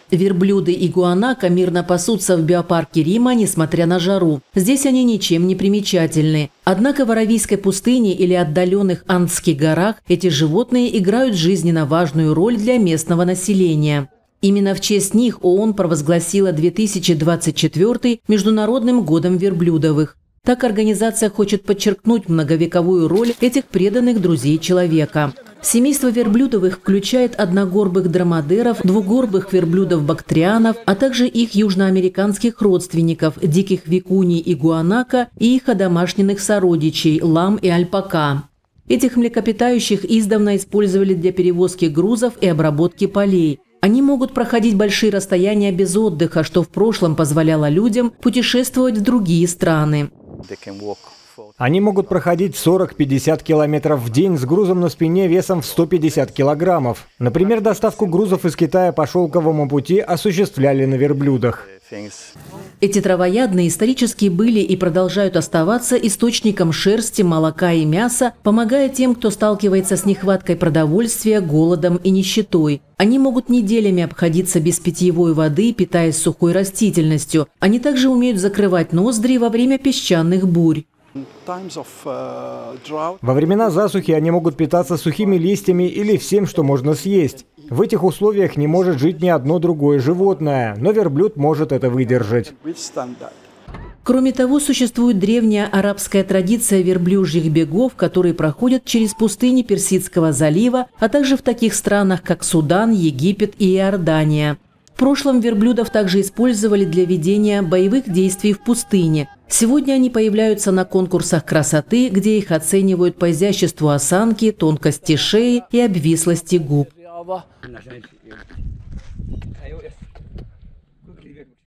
Верблюды и гуанако мирно пасутся в биопарке Рима, несмотря на жару. Здесь они ничем не примечательны. Однако в Аравийской пустыне или отдаленных Андских горах эти животные играют жизненно важную роль для местного населения. Именно в честь них ООН провозгласила 2024 Международным годом верблюдовых. Так организация хочет подчеркнуть многовековую роль этих преданных друзей человека. Семейство верблюдовых включает одногорбых дромадеров, двугорбых верблюдов-бактрианов, а также их южноамериканских родственников – диких викуний и гуанако и их одомашненных сородичей – лам и альпака. Этих млекопитающих издавна использовали для перевозки грузов и обработки полей. Они могут проходить большие расстояния без отдыха, что в прошлом позволяло людям путешествовать в другие страны. Они могут проходить 40-50 километров в день с грузом на спине весом в 150 килограммов. Например, доставку грузов из Китая по шелковому пути осуществляли на верблюдах. Эти травоядные исторически были и продолжают оставаться источником шерсти, молока и мяса, помогая тем, кто сталкивается с нехваткой продовольствия, голодом и нищетой. Они могут неделями обходиться без питьевой воды, питаясь сухой растительностью. Они также умеют закрывать ноздри во время песчаных бурь. Во времена засухи они могут питаться сухими листьями или всем, что можно съесть. В этих условиях не может жить ни одно другое животное, но верблюд может это выдержать. Кроме того, существует древняя арабская традиция верблюжьих бегов, которые проходят через пустыни Персидского залива, а также в таких странах, как Судан, Египет и Иордания. В прошлом верблюдов также использовали для ведения боевых действий в пустыне. Сегодня они появляются на конкурсах красоты, где их оценивают по изяществу осанки, тонкости шеи и обвислости губ.